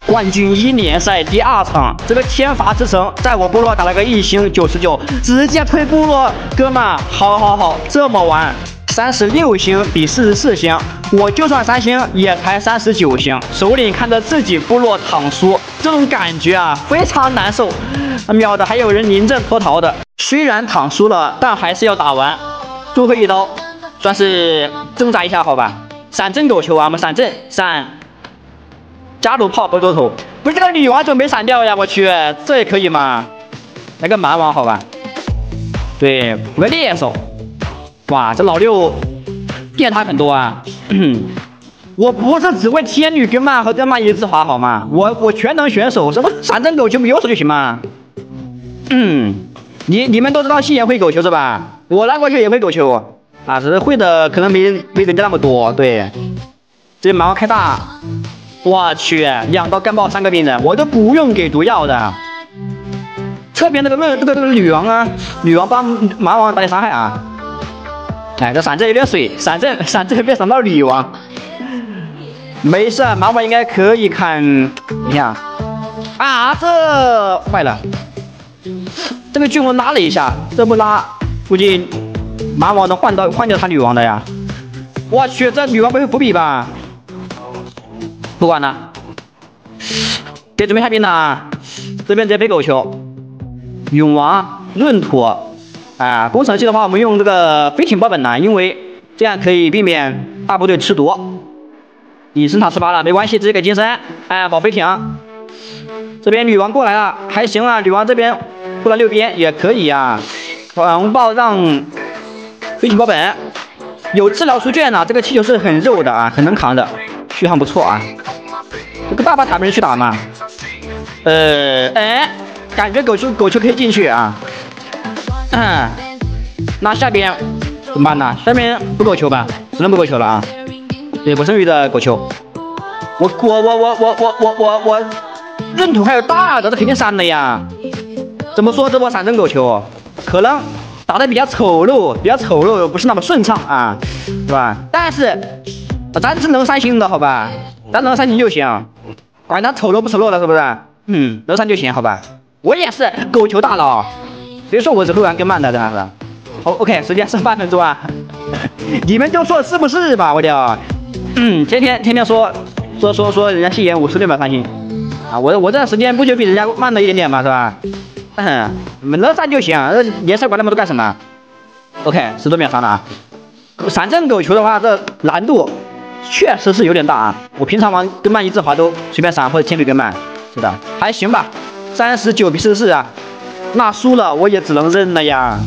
冠军1联赛第2场，这个天罚之城在我部落打了个1星99，直接推部落，哥们，好，这么玩，36星比44星，我就算3星也才39星，首领看着自己部落躺输，这种感觉啊非常难受。秒的还有人临阵脱逃的，虽然躺输了，但还是要打完，最后一刀，算是挣扎一下好吧。闪阵狗球啊，我们闪阵闪。加鲁炮不多头，不是这个女王怎么没闪掉呀？我去，这也可以吗？来个蛮王好吧？对，补个猎手。哇，这老六变态很多啊！我不是只会天女跟曼和跟曼一字滑好吗？我全能选手，什么闪阵狗球没有手就行吗？你们都知道信言会狗球是吧？我拉过去也会狗球啊，只是会的可能没人家那么多。对，这蛮王开大。我去，2刀干爆3个病人，我都不用给毒药的。侧边这个女王啊，女王帮蛮王打点伤害啊。哎，这闪阵有点水，闪阵别闪到女王。没事，蛮王应该可以砍。你看啊，这坏了，这个巨龙拉了一下，这不拉，估计蛮王能换掉他女王的呀。我去，这女王不会伏笔吧？不管了，别准备害兵了，这边直接背狗球，永王闰土，攻城器的话，我们用这个飞艇爆本呢，因为这样可以避免大部队吃毒。你升塔18了，没关系，直接给金身，保飞艇。这边女王过来了，还行啊，女王这边过来6边也可以啊，狂暴让飞艇爆本，有治疗书卷呢，这个气球是很肉的啊，很能扛的。续航不错啊，这个大巴塔没人去打吗？感觉狗球可以进去啊。那下边怎么办呢？下边不狗球吧，只能不狗球了啊。对，不剩余的狗球。我闰土还有大的，这肯定删了呀。怎么说这波闪阵狗球可能打得比较丑陋，不是那么顺畅啊，是吧？但是。咱是能3星的好吧，咱能3星就行，管他丑陋不丑陋的，是不是？能3就行，好吧。我也是狗球大佬，谁说我只会玩跟慢的，真的是。好 ，OK， 时间剩8分钟啊，你们就说是不是吧？我屌，天天说人家信言56秒3星啊，我这时间不就比人家慢了一点点嘛，是吧？能3就行，联赛管那么多干什么 ？OK， 10多秒3了啊。闪阵狗球的话，这难度。确实是有点大啊！我平常玩跟慢一字滑都随便闪或者天比跟慢，是的，还行吧。39比44啊，那输了我也只能认了呀。